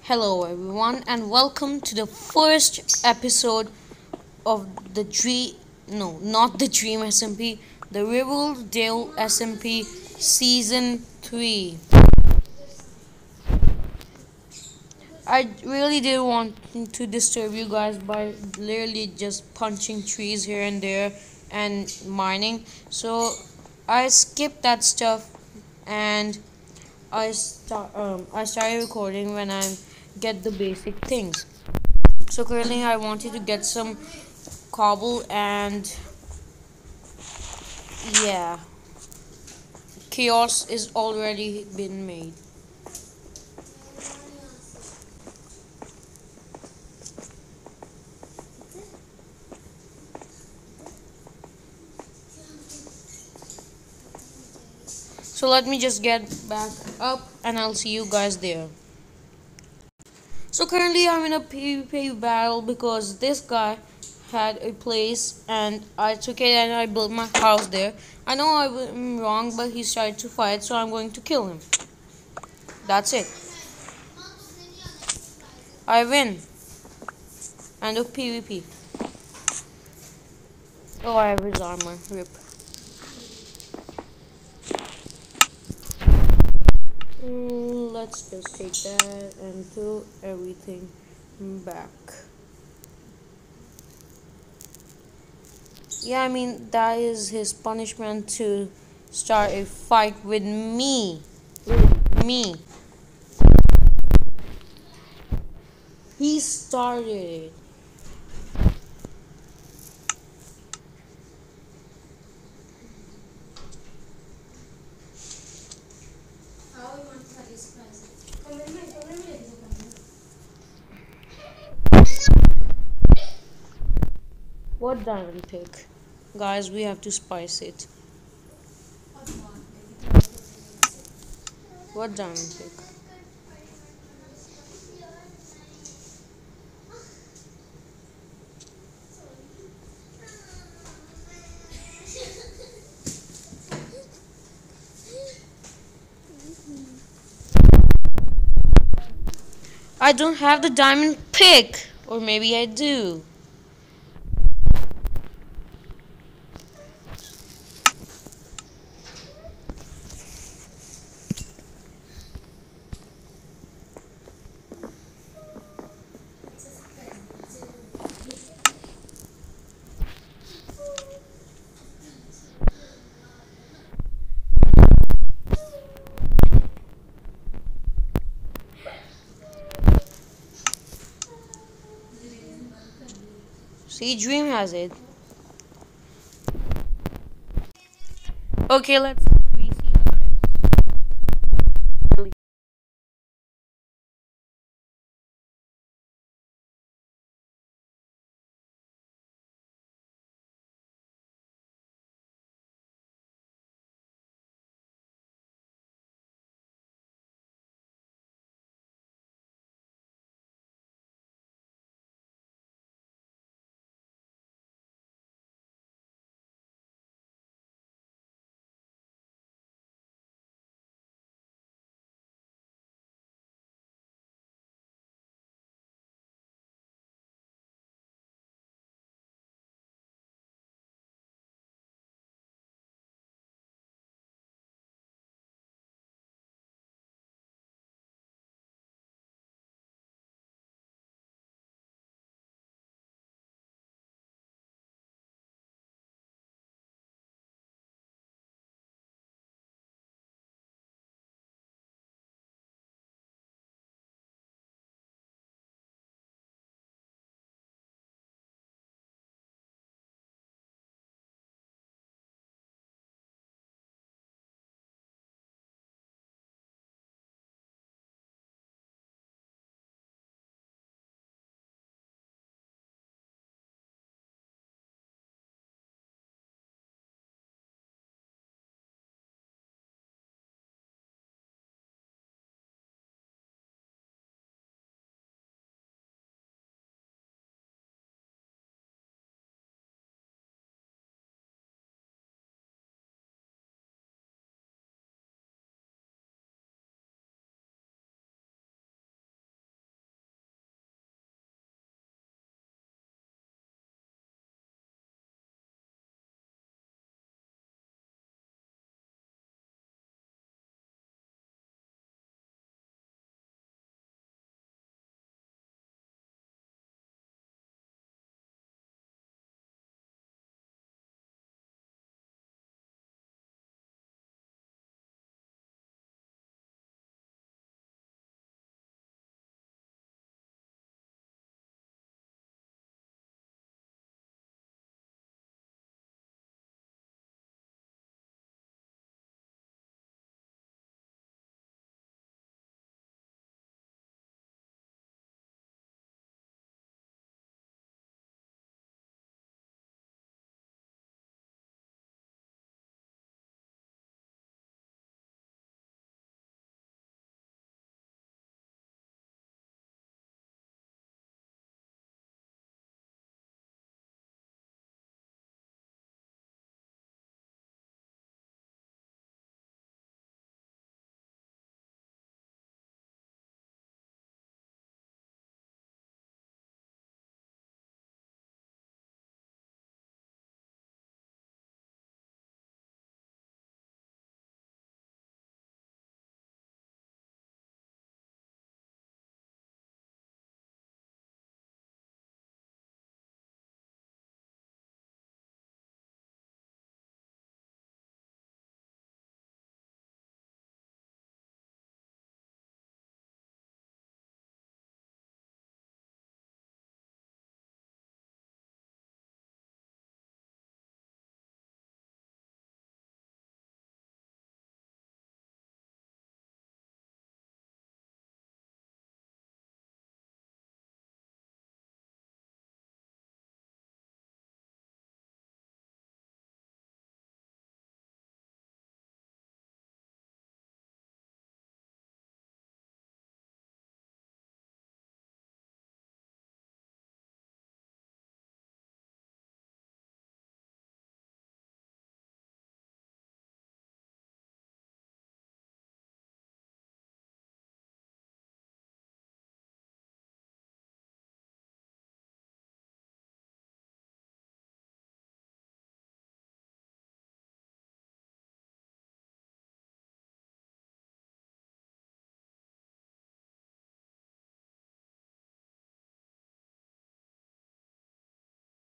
Hello, everyone, and welcome to the first episode of the Dream. No, not the Dream SMP, the Riverdale SMP Season 3. I really didn't want to disturb you guys by literally just punching trees here and there and mining, so I skipped that stuff and I started recording when I get the basic things. So currently I wanted to get some cobble and yeah, chaos is already been made. So let me just get back up and I'll see you guys there. So currently I'm in a PvP battle because this guy had a place and I took it and I built my house there. I know I'm wrong, but he started to fight, so I'm going to kill him. That's it. I win. End of PvP. Oh, I have his armor. Rip. Let's just take that and throw everything back. Yeah, I mean, that is his punishment to start a fight with me. With me. He started it. What diamond pick? Guys, we have to spice it. What diamond pick? I don't have the diamond pick. Or maybe I do. See, Dream has it. Okay, let's